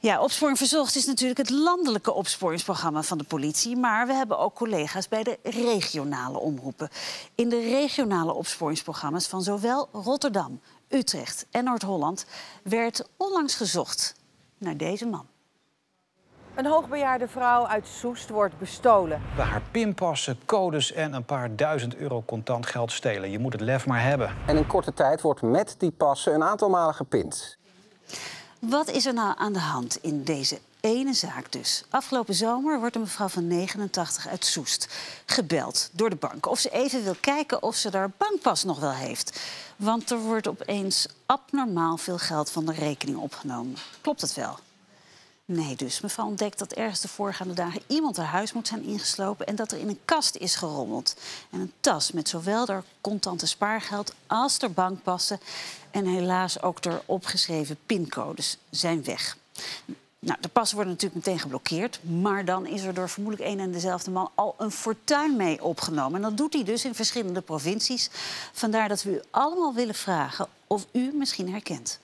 Ja, Opsporing Verzocht is natuurlijk het landelijke opsporingsprogramma van de politie. Maar we hebben ook collega's bij de regionale omroepen. In de regionale opsporingsprogramma's van zowel Rotterdam, Utrecht en Noord-Holland werd onlangs gezocht naar deze man. Een hoogbejaarde vrouw uit Soest wordt bestolen. Haar pinpassen, codes en een paar duizend euro contant geld stelen. Je moet het lef maar hebben. En in korte tijd wordt met die passen een aantal malen gepind. Wat is er nou aan de hand in deze ene zaak dus? Afgelopen zomer wordt een mevrouw van 89 uit Soest gebeld door de bank. Of ze even wil kijken of ze haar bankpas nog wel heeft. Want er wordt opeens abnormaal veel geld van de rekening opgenomen. Klopt het wel? Nee dus. Mevrouw ontdekt dat ergens de voorgaande dagen iemand haar huis moet zijn ingeslopen en dat er in een kast is gerommeld. En een tas met zowel haar contante spaargeld als haar bankpassen en helaas ook de opgeschreven pincodes zijn weg. Nou, de passen worden natuurlijk meteen geblokkeerd, maar dan is er door vermoedelijk een en dezelfde man al een fortuin mee opgenomen. En dat doet hij dus in verschillende provincies. Vandaar dat we u allemaal willen vragen of u misschien herkent.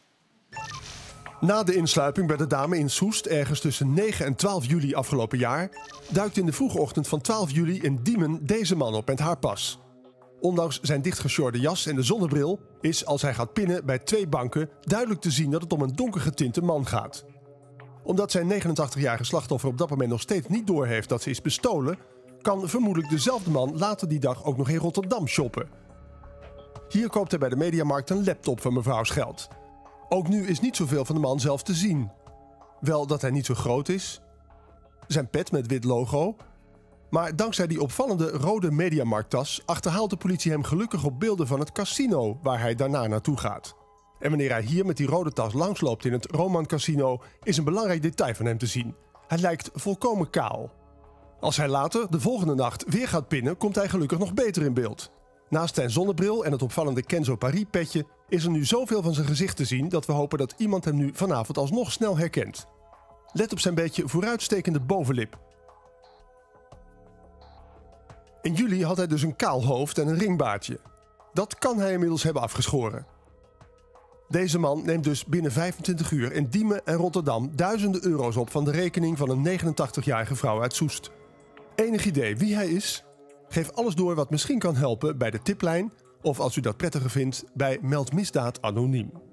Na de insluiping bij de dame in Soest, ergens tussen 9 en 12 juli afgelopen jaar, duikt in de vroege ochtend van 12 juli in Diemen deze man op met haar pas. Ondanks zijn dichtgesjorde jas en de zonnebril is, als hij gaat pinnen bij 2 banken, duidelijk te zien dat het om een donkergetinte man gaat. Omdat zijn 89-jarige slachtoffer op dat moment nog steeds niet doorheeft dat ze is bestolen, kan vermoedelijk dezelfde man later die dag ook nog in Rotterdam shoppen. Hier koopt hij bij de Mediamarkt een laptop van mevrouws geld. Ook nu is niet zoveel van de man zelf te zien. Wel dat hij niet zo groot is, zijn pet met wit logo. Maar dankzij die opvallende rode Mediamarkttas achterhaalt de politie hem gelukkig op beelden van het casino waar hij daarna naartoe gaat. En wanneer hij hier met die rode tas langsloopt in het Roman Casino is een belangrijk detail van hem te zien. Hij lijkt volkomen kaal. Als hij later, de volgende nacht, weer gaat pinnen, komt hij gelukkig nog beter in beeld. Naast zijn zonnebril en het opvallende Kenzo Paris petje is er nu zoveel van zijn gezicht te zien dat we hopen dat iemand hem nu vanavond alsnog snel herkent. Let op zijn beetje vooruitstekende bovenlip. In juli had hij dus een kaal hoofd en een ringbaardje. Dat kan hij inmiddels hebben afgeschoren. Deze man neemt dus binnen 25 uur in Diemen en Rotterdam duizenden euro's op van de rekening van een 89-jarige vrouw uit Soest. Enig idee wie hij is? Geef alles door wat misschien kan helpen bij de tiplijn of als u dat prettiger vindt bij Meld Misdaad Anoniem.